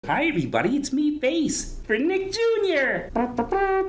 Hi everybody, it's me, Face, for Nick Jr.